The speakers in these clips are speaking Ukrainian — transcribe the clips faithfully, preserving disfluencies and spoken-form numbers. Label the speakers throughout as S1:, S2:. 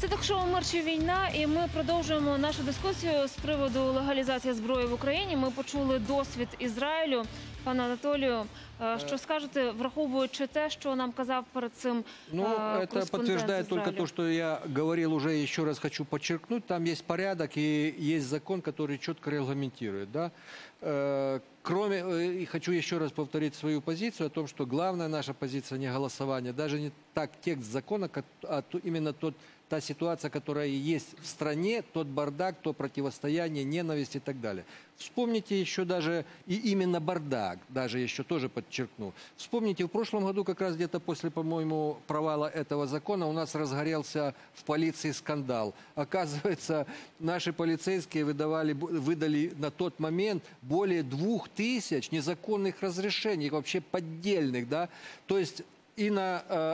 S1: Це ток-шоу «Мир чи війна», і ми продовжуємо нашу дискусію з приводу легалізації зброї в Україні. Ми почули досвід Ізраїлю. Пане Анатолію, що скажете, враховуючи те, що нам казав перед цим
S2: Ну, это подтверждает только то, что я говорил уже, еще раз хочу подчеркнуть, там есть порядок и есть закон, который четко регламентирует, да. Кроме, и хочу еще раз повторить свою позицию о том, что главная наша позиция не голосование, даже не так текст закона, а именно тот, та ситуация, которая есть в стране, тот бардак, то противостояние, ненависть и так далее. Вспомните еще даже, и именно бардак, даже еще тоже подчеркну. Вспомните, в прошлом году, как раз где-то после, по-моему, провала этого закона, у нас разгорелся в полиции скандал. Оказывается, наши полицейские выдавали, выдали на тот момент более двух тысяч незаконных разрешений, вообще поддельных, да, то есть и на э,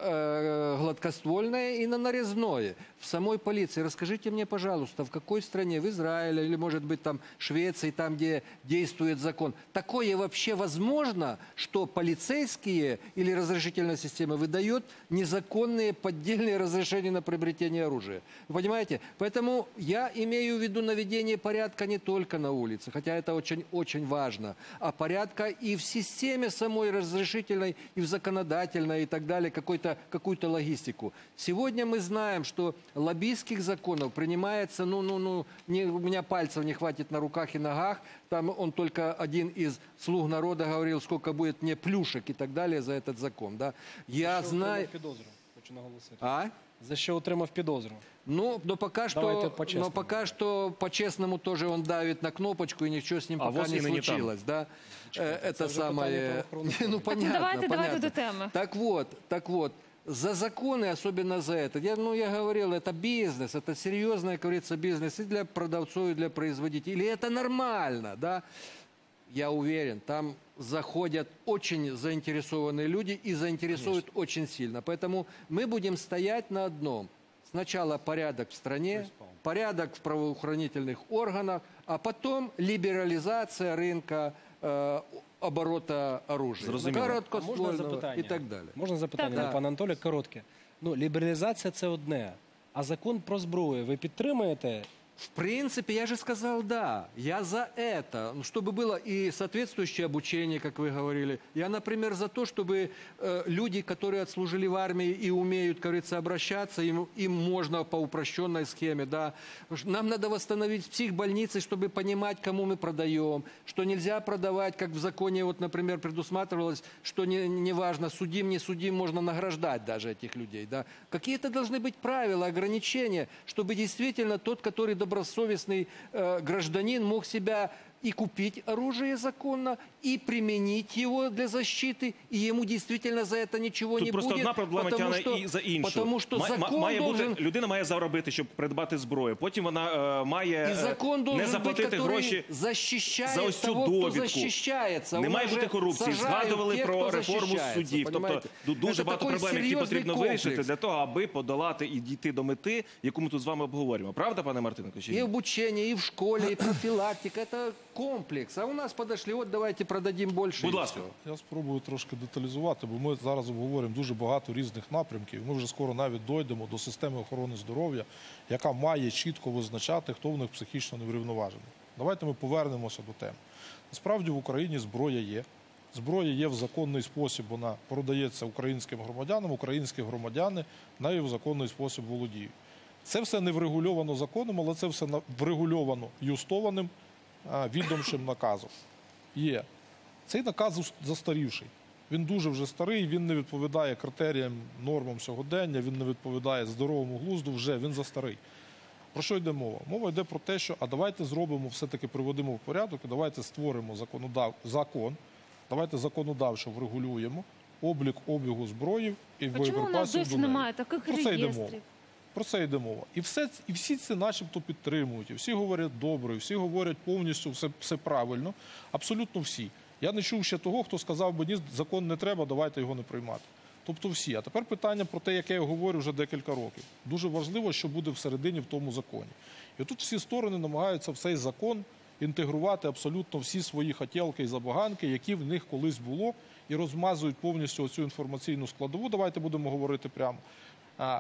S2: э, гладкоствольное, и на нарезное. В самой полиции. Расскажите мне, пожалуйста, в какой стране, в Израиле или, может быть, там Швеции, там, где действует закон, такое вообще возможно, что полицейские или разрешительная система выдает незаконные поддельные разрешения на приобретение оружия? Вы понимаете? Поэтому я имею в виду наведение порядка не только на улице, хотя это очень-очень важно, а порядка и в системе самой разрешительной, и в законодательной, и так далее, какую-то какую-то логистику. Сегодня мы знаем, что лоббистских законов принимается, ну, ну, ну, не, у меня пальцев не хватит на руках и ногах, там он только один из слуг народа говорил, сколько будет мне плюшек и так далее за этот закон, да. Я
S3: За
S2: знаю...
S3: підозру, хочу наголосити.
S2: А?
S3: За що отримав підозру?
S2: Ну, но пока что, но пока что по-честному тоже он давит на кнопочку, и ничего с ним
S4: а
S2: пока не случилось,
S4: не
S2: да. Э, это самое, ну, понятно,
S1: давайте,
S2: понятно.
S1: давайте до темы.
S2: Так вот, так вот. За законы, особенно за это, я, ну, я говорил, это бизнес, это серьезный, как говорится, бизнес и для продавцов, и для производителей. И это нормально, да? Я уверен, там заходят очень заинтересованные люди и заинтересуют Конечно. Очень сильно. Поэтому мы будем стоять на одном. Сначала порядок в стране, порядок в правоохранительных органах, а потом либерализация рынка, э, оборота оружия, короткоствольного і так далі.
S3: Можна запитання,
S2: так.
S3: пане Анатолій, коротке? Ну, лібералізація – це одне, а закон про зброю ви підтримуєте?
S2: В принципе, я же сказал, да, я за это, чтобы было и соответствующее обучение, как вы говорили. Я, например, за то, чтобы э, люди, которые отслужили в армии и умеют, как говорится, обращаться, им, им можно по упрощенной схеме, да. Нам надо восстановить психбольницы, чтобы понимать, кому мы продаем, что нельзя продавать, как в законе, вот, например, предусматривалось, что не, не важно, судим, не судим, можно награждать даже этих людей, да. Какие-то должны быть правила, ограничения, чтобы действительно тот, который добросовестный э, гражданин мог себя и купить оружие законно, и применить его для защиты, и ему действительно за это ничего
S4: Тут
S2: не
S4: просто
S2: будет.
S4: Одна проблема тягне і за іншу.
S2: Потому что
S4: Ма
S2: закон
S4: має
S2: должен...
S4: бути, людина має заробити, щоб придбати зброю. Потім вона е, має
S2: і закон
S4: е, не заплатити
S2: быть,
S4: гроші за ось цю
S2: того,
S4: довідку.
S2: Не
S4: має бути корупції. Згадували
S2: тех,
S4: про реформу судів. Тобто дуже багато проблем, які потрібно комплекс. вирішити для того, аби подолати і дійти до мети, яку ми тут з вами обговорюємо. Правда, пане Мартиненко?
S2: И обучение, и в школе, и профилактика. Это комплекс. А у нас подошли, от давайте продадим більше.
S4: Будь ласка.
S5: Я спробую трошки деталізувати, бо ми зараз обговорюємо дуже багато різних напрямків. Ми вже скоро навіть дойдемо до системи охорони здоров'я, яка має чітко визначати, хто в них психічно неврівноважений. Давайте ми повернемося до теми. Насправді в Україні зброя є. Зброя є в законний спосіб, вона продається українським громадянам, українські громадяни нею в законний спосіб володіють. Це все не врегульовано законом, але це все врегульовано юстованим відомчим наказом. Є. Цей наказ застарівший. Він дуже вже старий, він не відповідає критеріям, нормам сьогодення, він не відповідає здоровому глузду, вже він застарий. Про що йде мова? Мова йде про те, що а давайте зробимо, все-таки приведемо в порядок, і давайте створимо законодав... закон, давайте законодавчо врегулюємо облік обігу зброї і боєприпасів до неї.
S1: Чому у нас досі немає таких реєстрів?
S5: Про це йде мова. І, все, і всі це начебто підтримують, і всі говорять добре, і всі говорять повністю все, все правильно, абсолютно всі. Я не чув ще того, хто сказав би, ні, закон не треба, давайте його не приймати. Тобто всі. А тепер питання про те, яке я говорю вже декілька років. Дуже важливо, що буде всередині в тому законі. І тут всі сторони намагаються в цей закон інтегрувати абсолютно всі свої хотілки і забаганки, які в них колись було, і розмазують повністю оцю інформаційну складову, давайте будемо говорити прямо.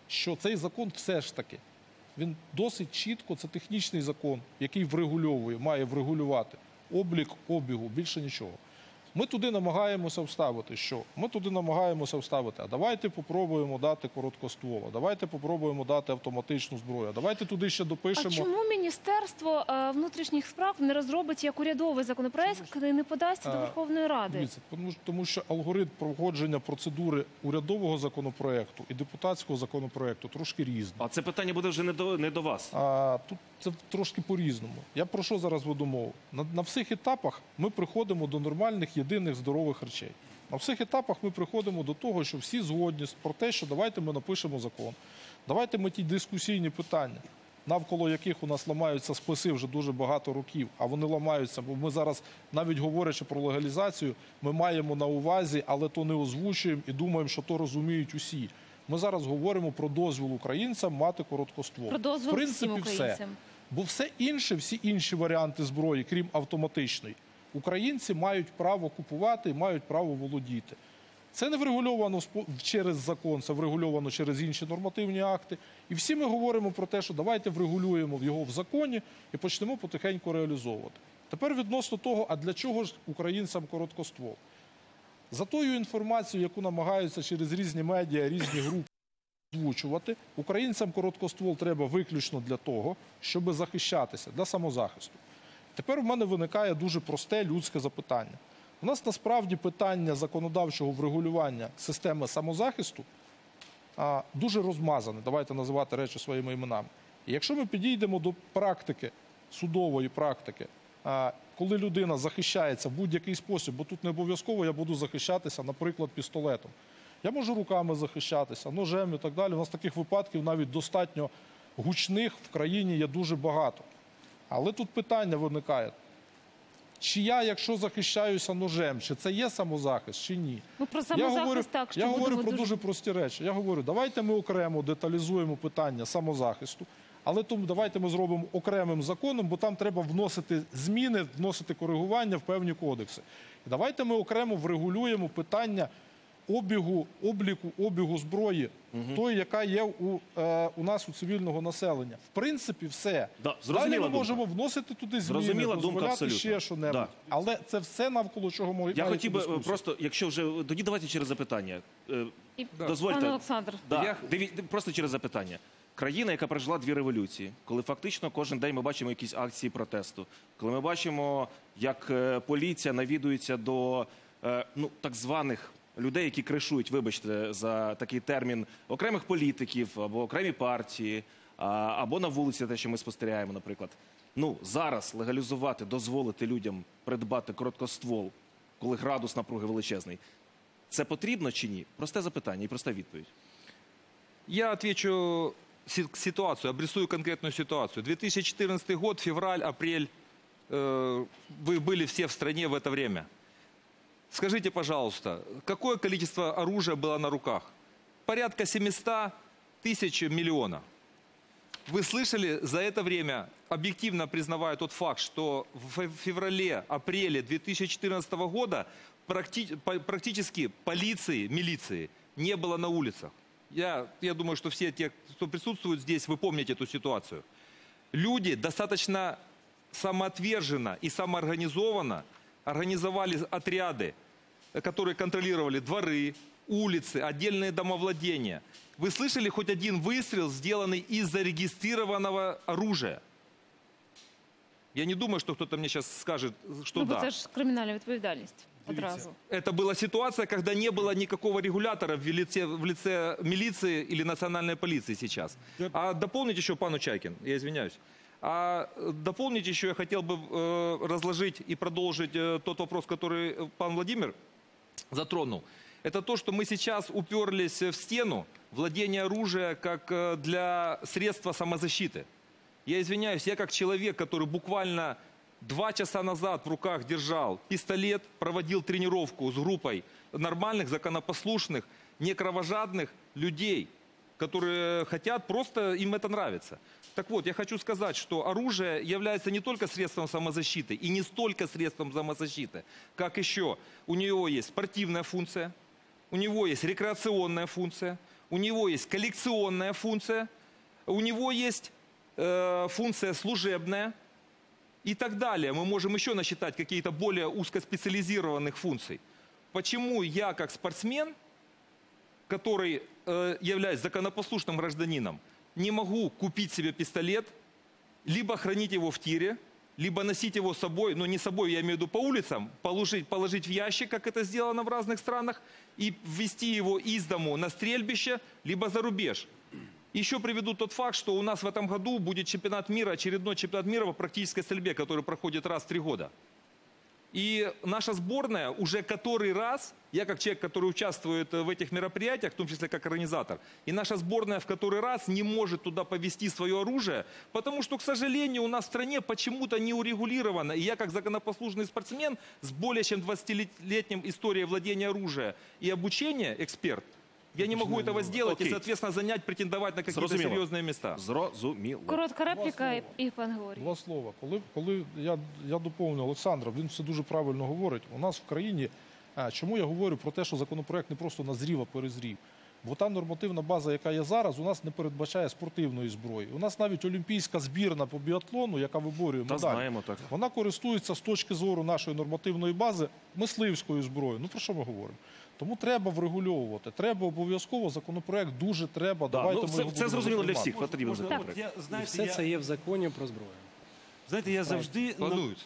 S5: що цей закон все ж таки, він досить чітко, це технічний закон, який врегульовує, має врегулювати облік обігу, більше нічого. Ми туди намагаємося вставити, що? Ми туди намагаємося вставити, а давайте попробуємо дати короткоствола, давайте попробуємо дати автоматичну зброю, давайте туди ще допишемо...
S1: А чому Міністерство е, внутрішніх справ не розробить як урядовий законопроект і не подасться до Верховної Ради?
S5: Дивіться, тому, тому що алгоритм проходження процедури урядового законопроекту і депутатського законопроекту трошки різний.
S4: А це питання буде вже не до, не до вас.
S5: А тут це трошки по-різному. Я про що зараз веду мову? На, на всіх етапах ми приходимо до нормальних, єдиних, здорових речей. На всіх етапах ми приходимо до того, що всі згодні про те, що давайте ми напишемо закон. Давайте ми ті дискусійні питання, навколо яких у нас ламаються списи вже дуже багато років, а вони ламаються, бо ми зараз, навіть говорячи про легалізацію, ми маємо на увазі, але то не озвучуємо і думаємо, що то розуміють усі. Ми зараз говоримо про дозвіл українцям мати короткоствол.
S1: Про дозвіл
S5: В принципі,
S1: всім українцям.
S5: все. Бо все інше, всі інші варіанти зброї, крім автоматичної, українці мають право купувати і мають право володіти. Це не врегульовано через закон, це врегульовано через інші нормативні акти. І всі ми говоримо про те, що давайте врегулюємо його в законі і почнемо потихеньку реалізовувати. Тепер відносно того, а для чого ж українцям короткоствол? За тою інформацією, яку намагаються через різні медіа, різні групи озвучувати, українцям короткоствол треба виключно для того, щоб захищатися, для самозахисту. Тепер в мене виникає дуже просте людське запитання. У нас насправді питання законодавчого врегулювання системи самозахисту а, дуже розмазане, давайте називати речі своїми іменами. І якщо ми підійдемо до практики, судової практики, а, коли людина захищається в будь-який спосіб, бо тут не обов'язково я буду захищатися, наприклад, пістолетом. Я можу руками захищатися, ножем і так далі. У нас таких випадків навіть достатньо гучних в країні є дуже багато. Але тут питання виникає. Чи я, якщо захищаюся ножем, чи це є самозахист, чи ні?
S1: Ну, про самозахист
S5: я говорю,
S1: так, що
S5: я говорю про
S1: дуже...
S5: дуже прості речі. Я говорю, давайте ми окремо деталізуємо питання самозахисту, але тому давайте ми зробимо окремим законом, бо там треба вносити зміни, вносити коригування в певні кодекси. І давайте ми окремо врегулюємо питання обігу, обліку, обігу зброї, угу. тої, яка є у, е, у нас у цивільного населення. В принципі, все.
S4: Да,
S5: далі ми можемо вносити туди зміни,
S4: зрозуміла
S5: дозволяти
S4: думка,
S5: ще що-небудь.
S4: Да.
S5: Але це все навколо чого ми
S4: Я хотів би просто, якщо вже, тоді давайте через запитання.
S1: І,
S4: Дозвольте.
S1: Пане Олександр.
S4: Да, Я... диві... Просто через запитання. Країна, яка пережила дві революції, коли фактично кожен день ми бачимо якісь акції протесту, коли ми бачимо, як поліція навідується до ну, так званих людей, які кришують, вибачте, за такий термін, окремих політиків або окремі партії, або на вулиці те, що ми спостерігаємо, наприклад. Ну, зараз легалізувати, дозволити людям придбати короткоствол, коли градус напруги величезний, це потрібно чи ні? Просте запитання і проста відповідь.
S6: Я отвечу ситуацию, обрисую конкретную ситуацию. две тысячи четырнадцатый год, февраль, апрель, э, вы были все в стране в это время. Скажите, пожалуйста, какое количество оружия было на руках? Порядка семисот тысяч миллионов. Вы слышали за это время, объективно признавая тот факт, что в феврале, апреле две тысячи четырнадцатого года практи- практически полиции, милиции не было на улицах. Я, я думаю, что все те, кто присутствует здесь, вы помните эту ситуацию. Люди достаточно самоотверженно и самоорганизованно организовали отряды, которые контролировали дворы, улицы, отдельные домовладения. Вы слышали хоть один выстрел, сделанный из зарегистрированного оружия? Я не думаю, что кто-то мне сейчас скажет, что
S1: ну,
S6: да.
S1: Это же криминальная ответственность. Одразу.
S6: Это была ситуация, когда не было никакого регулятора в лице, в лице милиции или национальной полиции сейчас. А дополнить еще, пану Чайкин, я извиняюсь. А дополнить еще я хотел бы э, разложить и продолжить э, тот вопрос, который пан Владимир затронул. Это то, что мы сейчас уперлись в стену владения оружия как э, для средства самозащиты. Я извиняюсь, я как человек, который буквально два часа назад в руках держал пистолет, проводил тренировку с группой нормальных, законопослушных, не кровожадных людей, которые хотят, просто им это нравится. Так вот, я хочу сказать, что оружие является не только средством самозащиты и не столько средством самозащиты, как еще у него есть спортивная функция, у него есть рекреационная функция, у него есть коллекционная функция, у него есть э, функция служебная и так далее. Мы можем еще насчитать какие-то более узкоспециализированных функций. Почему я, как спортсмен, который э, являюсь законопослушным гражданином, не могу купить себе пистолет, либо хранить его в тире, либо носить его с собой, но не с собой, я имею в виду по улицам, положить, положить в ящик, как это сделано в разных странах, и ввести его из дому на стрельбище, либо за рубеж. Еще приведу тот факт, что у нас в этом году будет чемпионат мира, очередной чемпионат мира по практической стрельбе, который проходит раз в три года. И наша сборная уже который раз, я как человек, который участвует в этих мероприятиях, в том числе как организатор, и наша сборная в который раз не может туда повезти свое оружие, потому что, к сожалению, у нас в стране почему-то не урегулировано. И я как законопослушный спортсмен с более чем двадцатилетним историей владения оружия и обучения, эксперт, я не могу этого сделать
S4: Окей.
S6: и, соответственно, занять, претендовать на какие-то
S4: Зрозуміло.
S6: серьезные места.
S4: Зрозуміло.
S1: Коротка репліка і, і пан Георгій.
S5: Два слова. Коли, коли я, я доповню Олександра, він все дуже правильно говорить. У нас в країні, а, чому я говорю про те, що законопроект не просто назрів, а перезрів? Бо та нормативна база, яка є зараз, у нас не передбачає спортивної зброї. У нас навіть олімпійська збірна по біатлону, яка виборює
S4: Та
S5: медаль,
S4: знаємо так.
S5: вона користується з точки зору нашої нормативної бази мисливською зброєю. Ну про що ми говоримо? Тому треба врегульовувати. Треба обов'язково законопроект дуже треба.
S4: Да,
S5: Давайте
S4: ну,
S5: ми
S4: це,
S5: його
S4: це
S5: будемо
S4: зрозуміло для
S5: приймати.
S4: всіх. Потрібно
S7: Можна,
S4: законопроект.
S7: от я,
S3: І
S7: знаєте,
S3: все
S7: я,
S3: це є в законі про зброю.
S7: знаєте, я завжди... на-
S3: Планується.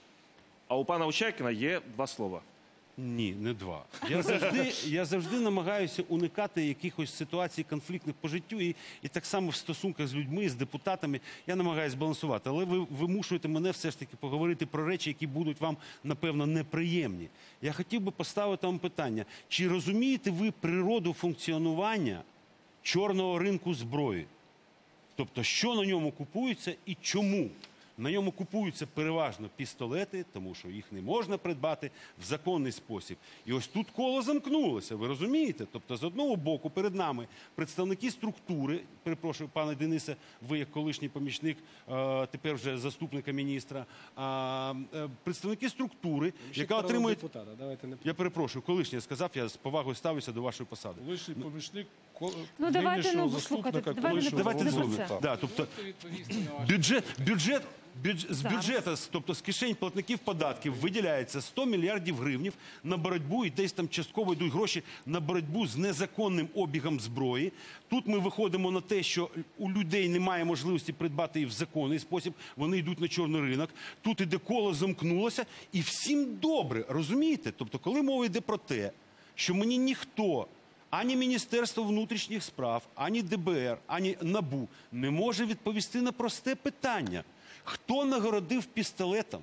S4: А у пана Очакіна є два слова.
S7: Ні, не два. Я завжди, я завжди намагаюся уникати якихось ситуацій конфліктних по життю. І, і так само в стосунках з людьми, з депутатами, я намагаюся балансувати. Але ви вимушуєте мене все ж таки поговорити про речі, які будуть вам, напевно, неприємні. Я хотів би поставити вам питання. Чи розумієте ви природу функціонування чорного ринку зброї? Тобто, що на ньому купується і чому? На ньому купуються переважно пістолети, тому що їх не можна придбати в законний спосіб. І ось тут коло замкнулося, ви розумієте? Тобто, з одного боку, перед нами представники структури, перепрошую, пане Денисе, ви як колишній помічник, е, тепер вже заступника міністра, а, е, представники структури, яка отримує...
S3: Депутата, давайте не...
S7: Я перепрошую, колишній, я сказав, я з повагою ставлюся до вашої посади.
S5: Колишній помічник ко-
S1: Ну, давайте,
S5: нинішнього
S1: ну, слухайте,
S5: заступника,
S1: давайте не
S5: колишнього
S7: Давайте
S1: не
S7: не
S1: про
S5: голови
S1: це.
S5: ЦАП.
S7: Да, тобто бюджет, бюджет, бюджет з
S1: Зараз.
S7: бюджету, тобто з кишень платників податків, виділяється сто мільярдів гривнів на боротьбу, і десь там частково йдуть гроші на боротьбу з незаконним обігом зброї. Тут ми виходимо на те, що у людей немає можливості придбати її в законний спосіб, вони йдуть на чорний ринок. Тут іде коло замкнулося, і всім добре, розумієте? Тобто, коли мова йде про те, що мені ніхто, ані Міністерство внутрішніх справ, ані Д Б Р, ані НАБУ не може відповісти на просте питання. Хто нагородив пістолетом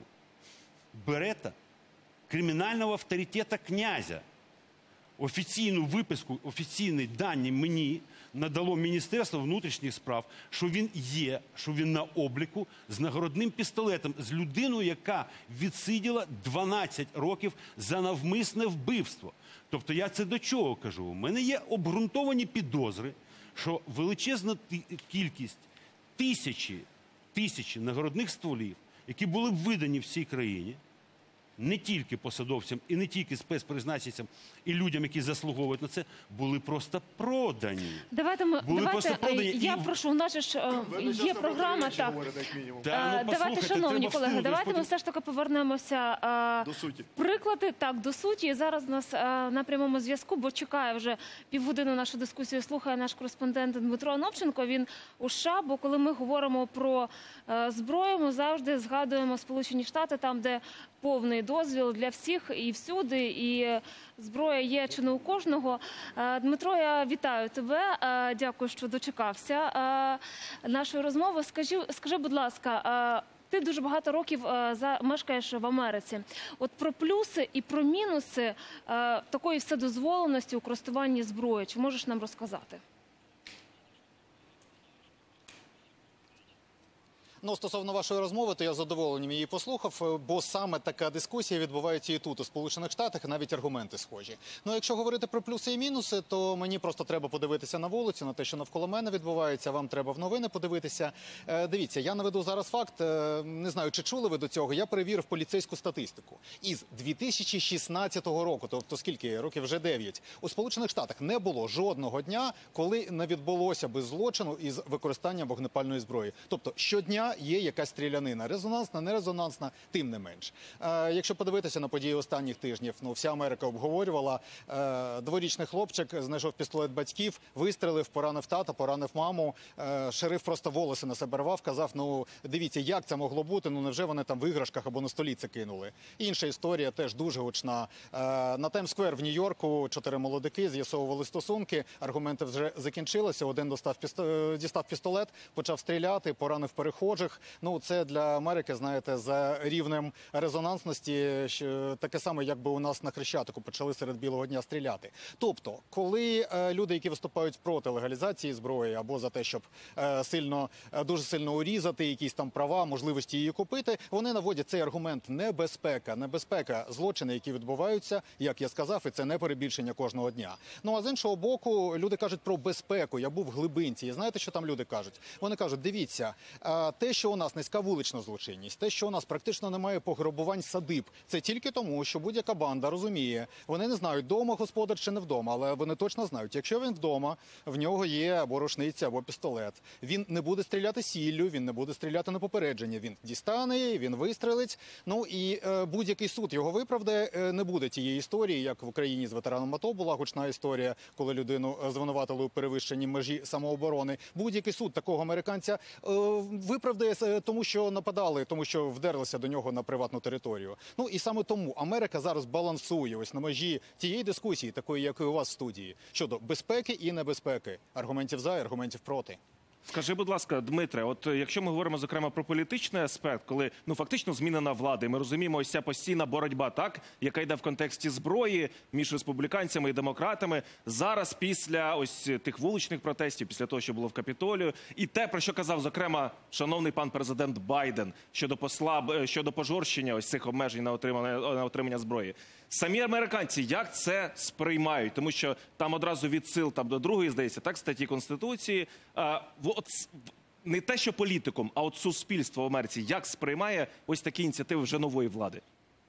S7: Берета кримінального авторитета князя? Офіційну виписку, офіційні дані мені надало Міністерство внутрішніх справ, що він є, що він на обліку з нагородним пістолетом, з людиною, яка відсиділа дванадцять років за навмисне вбивство. Тобто я це до чого кажу? У мене є обґрунтовані підозри, що величезна ти- кількість, тисячі, тисячі нагородних стволів, які були б видані всій країні, не тільки посадовцям і не тільки спецпризначенцям і людям, які заслуговують на це, були просто продані.
S1: Давайте ми
S7: Були
S1: давайте.
S7: просто продані
S1: е, Я
S7: і-
S1: прошу, у нас же ж е, є програма. Так
S7: Та,
S1: Е,
S7: ну,
S1: давайте,
S7: послухайте,
S1: шановні
S7: треба
S1: колеги,
S7: встигнути,
S1: давайте ми
S7: потім-
S1: все ж таки повернемося е,
S8: До суті.
S1: приклади так до суті. І зараз у нас е, на прямому зв'язку, бо чекає вже півгодини нашу дискусію. Слухає наш кореспондент Дмитро Оновченко. Він у США. Бо коли ми говоримо про е, зброю, ми завжди згадуємо Сполучені Штати, там де повний дозвіл для всіх і всюди, і е, зброя є чи не у кожного. Е, Дмитро, я вітаю тебе. Е, Дякую, що дочекався е, нашої розмови. Скажи, скажи, будь ласка, е, ти дуже багато років е, за мешкаєш в Америці. От про плюси і про мінуси е, такої вседозволеності у користуванні зброєю. Чи можеш нам розказати?
S8: Ну, стосовно вашої розмови, то я з задоволенням її послухав, бо саме така дискусія відбувається і тут, у Сполучених Штатах, і навіть аргументи схожі. Ну, якщо говорити про плюси і мінуси, то мені просто треба подивитися на вулицю, на те, що навколо мене відбувається, вам треба в новини подивитися. Е, дивіться, я наведу зараз факт, е, не знаю, чи чули ви до цього, я перевірив поліцейську статистику. Із дві тисячі шістнадцятого року, тобто скільки, років вже дев'ять, у Сполучених Штатах не було жодного дня, коли не відбулося би злочину із використанням вогнепальної зброї. Тобто щодня є якась стрілянина. Резонансна, не резонансна, тим не менш. Е, якщо подивитися на події останніх тижнів, ну, вся Америка обговорювала, е, дворічний хлопчик знайшов пістолет батьків, вистрелив, поранив тата, поранив маму, е, шериф просто волоси на себе рвав, казав, ну, дивіться, як це могло бути, ну, невже вони там в іграшках або на столі це кинули. Інша історія теж дуже гучна. Е, на Таймс-сквер в Нью-Йорку чотири молодики з'ясовували стосунки, аргументи вже закінчилися, один достав пісто... дістав пістолет, почав стріляти, поранив перехожих. Ну, це для Америки, знаєте, за рівнем резонансності, що таке саме, якби у нас на Хрещатику почали серед білого дня стріляти. Тобто, коли е, люди, які виступають проти легалізації зброї або за те, щоб е, сильно, е, дуже сильно урізати якісь там права, можливості її купити, вони наводять цей аргумент небезпека, небезпека, злочини, які відбуваються, як я сказав, і це не перебільшення кожного дня. Ну, а з іншого боку, люди кажуть про безпеку. Я був в Глибинці, і знаєте, що там люди кажуть? Вони кажуть, дивіться, е, те, що у нас низька вулична злочинність, те, що у нас практично немає пограбувань садиб, це тільки тому, що будь-яка банда розуміє, вони не знають, вдома господар чи не вдома, але вони точно знають, якщо він вдома, в нього є або рушниця, або пістолет, він не буде стріляти сіллю, він не буде стріляти на попередження, він дістане, він вистрелить, ну і е, будь-який суд його виправдає, е, не буде тієї історії, як в Україні з ветераном АТО була гучна історія, коли людину звинуватили у перевищенні межі самооборони. Будь-який суд такого американця е, виправдає, тому що нападали, тому що вдерлися до нього на приватну територію. Ну і саме тому Америка зараз балансує ось на межі тієї дискусії, такої, як і у вас в студії, щодо безпеки і небезпеки. Аргументів за, аргументів проти.
S4: Скажи, будь ласка, Дмитре, от якщо ми говоримо, зокрема, про політичний аспект, коли, ну, фактично змінена влада, і ми розуміємо, ось ця постійна боротьба, так, яка йде в контексті зброї між республіканцями і демократами, зараз після ось тих вуличних протестів, після того, що було в Капітолію, і те, про що казав, зокрема, шановний пан президент Байден щодо послаб... щодо пожорщення ось цих обмежень на отримання, на отримання зброї. Самі американці як це сприймають? Тому що там одразу відсил там до другої, здається, так, статті Конституції. А, от, не те, що політикум, а от суспільство в Америці як сприймає ось такі ініціативи вже нової влади?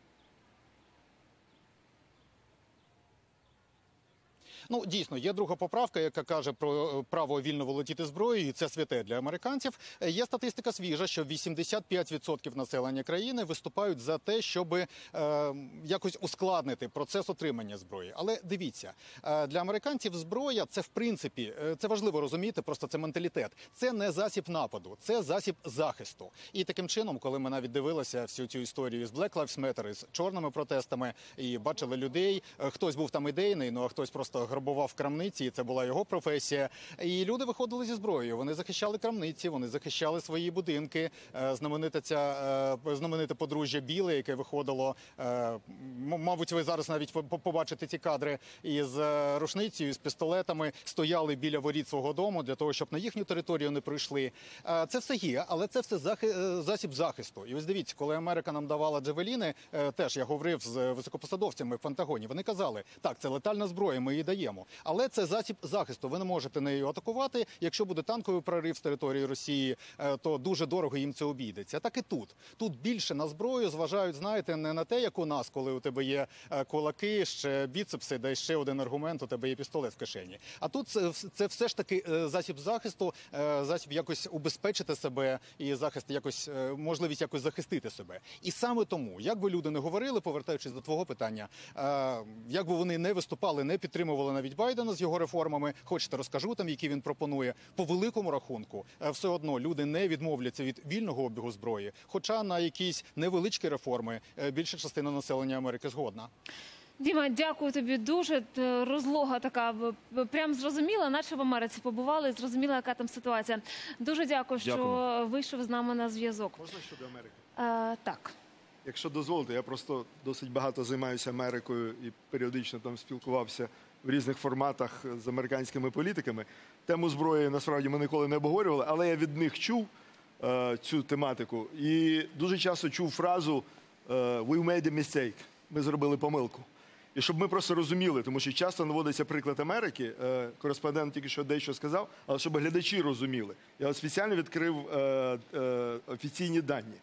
S8: Ну, дійсно, є друга поправка, яка каже про право вільно володіти зброєю, і це святе для американців. Є статистика свіжа, що вісімдесят п'ять відсотків населення країни виступають за те, щоб е, якось ускладнити процес отримання зброї. Але дивіться, е, для американців зброя – це в принципі, е, це важливо розуміти, просто це менталітет. Це не засіб нападу, це засіб захисту. І таким чином, коли ми навіть дивилися всю цю історію з Black Lives Matter, з чорними протестами, і бачили людей, е, хтось був там ідейний, ну а хтось просто грабував крамниці, і це була його професія. І люди виходили зі зброєю, вони захищали крамниці, вони захищали свої будинки. Знамените, ця, знамените подружжя Біле, яке виходило, мабуть, ви зараз навіть побачите ці кадри, із рушницею, з пістолетами, стояли біля воріт свого дому для того, щоб на їхню територію не прийшли. Це все є, але це все засіб захисту. І ось дивіться, коли Америка нам давала джавеліни, теж я говорив з високопосадовцями в Пентагоні, вони казали, так, це летальна зброя, ми її даємо. Але це засіб захисту. Ви не можете нею атакувати. Якщо буде танковий прорив з території Росії, то дуже дорого їм це обійдеться. Так і тут. Тут більше на зброю зважають, знаєте, не на те, як у нас, коли у тебе є кулаки, ще біцепси, да ще один аргумент, у тебе є пістолет в кишені. А тут це, це все ж таки засіб захисту, засіб якось убезпечити себе і захист якось, можливість якось захистити себе. І саме тому, як би люди не говорили, повертаючись до твого питання, як би вони не виступали, не підтримували навіть Байдена з його реформами, хочете розкажу там, які він пропонує, по великому рахунку, все одно люди не відмовляться від вільного обігу зброї, хоча на якісь невеличкі реформи більша частина населення Америки згодна.
S1: Діма, дякую тобі дуже. Розлога така, прям зрозуміла, наче в Америці побували, зрозуміла, яка там ситуація. Дуже дякую, що
S4: Дякую.
S1: вийшов з нами на зв'язок.
S9: Можна щодо Америки?
S1: А, так.
S9: Якщо дозволите, я просто досить багато займаюся Америкою і періодично там спілкувався в різних форматах з американськими політиками. Тему зброї, насправді, ми ніколи не обговорювали, але я від них чув е, цю тематику. І дуже часто чув фразу е, «We made a mistake», ми зробили помилку. І щоб ми просто розуміли, тому що часто наводиться приклад Америки, е, кореспондент тільки що дещо сказав, але щоб глядачі розуміли. Я от спеціально відкрив е, е, офіційні дані.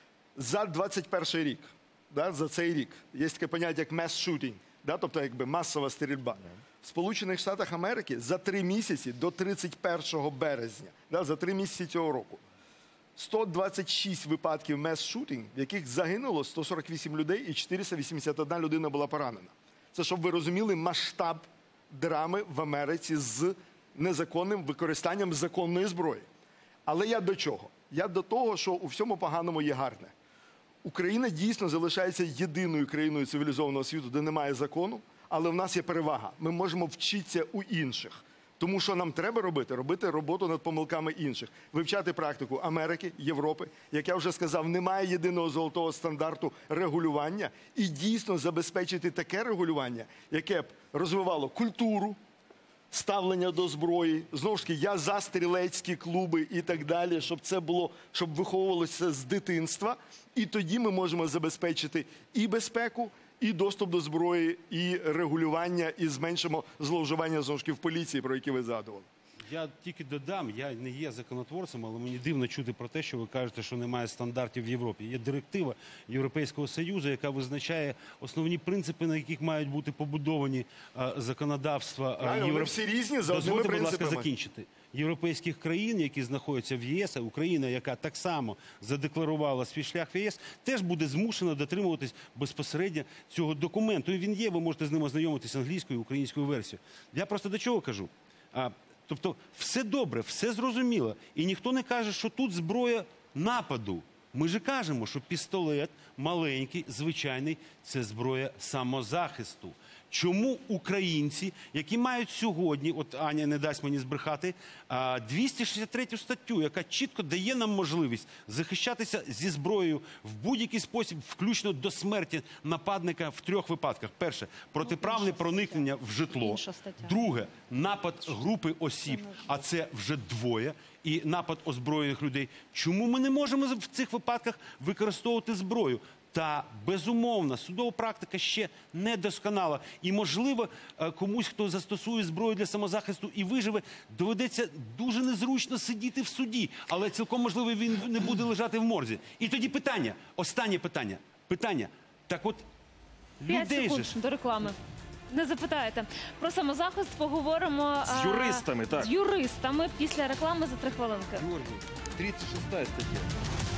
S9: За двадцять перший рік, да, за цей рік, є таке поняття як mass shooting, да, тобто якби масова стрільба. В Сполучених Штатах Америки за три місяці до тридцять першого березня, да, за три місяці цього року, сто двадцять шість випадків mass-shooting, в яких загинуло сто сорок вісім людей і чотириста вісімдесят одна людина була поранена. Це, щоб ви розуміли, масштаб драми в Америці з незаконним використанням законної зброї. Але я до чого? Я до того, що у всьому поганому є гарне. Україна дійсно залишається єдиною країною цивілізованого світу, де немає закону, але в нас є перевага. Ми можемо вчитися у інших. Тому що нам треба робити? Робити роботу над помилками інших. Вивчати практику Америки, Європи. Як я вже сказав, немає єдиного золотого стандарту регулювання. І дійсно забезпечити таке регулювання, яке б розвивало культуру, ставлення до зброї. Знову ж таки, я за стрілецькі клуби і так далі, щоб це було, щоб виховувалося з дитинства. І тоді ми можемо забезпечити і безпеку, і доступ до зброї, і регулювання, і зменшимо зловживання, знову ж таки, в поліції, про які ви згадували.
S7: Я тільки додам, я не є законотворцем, але мені дивно чути про те, що ви кажете, що немає стандартів в Європі. Є директива Європейського Союзу, яка визначає основні принципи, на яких мають бути побудовані е, законодавства.
S9: Правильно, ми всі різні, за одними
S7: Дозвольте, будь ласка,
S9: принципами.
S7: закінчити. Європейських країн, які знаходяться в ЄС, а Україна, яка так само задекларувала свій шлях в ЄС, теж буде змушена дотримуватись безпосередньо цього документу. І він є, ви можете з ним ознайомитися англійською і українською версією. Я просто до чого кажу? А, тобто все добре, все зрозуміло. І ніхто не каже, що тут зброя нападу. Ми ж кажемо, що пістолет маленький, звичайний, це зброя самозахисту. Чому українці, які мають сьогодні, от Аня не дасть мені збрехати, двісті шістдесят третю статтю, яка чітко дає нам можливість захищатися зі зброєю в будь-який спосіб, включно до смерті нападника в трьох випадках. Перше, протиправне проникнення в житло. Друге, напад групи осіб, а це вже двоє. І напад озброєних людей. Чому ми не можемо в цих випадках використовувати зброю? Та, безумовно, судова практика ще не досконала. І, можливо, комусь, хто застосує зброю для самозахисту і виживе, доведеться дуже незручно сидіти в суді. Але цілком можливо, він не буде лежати в морзі. І тоді питання, останнє питання. Питання, так от,
S1: П'ять
S7: людей
S1: секунд
S7: же ж...
S1: до реклами. Не запитаєте. Про самозахист поговоримо
S4: З юристами,
S1: а,
S4: так.
S1: з юристами після реклами за три хвилинки.
S6: Георгий, тридцать шестая статья.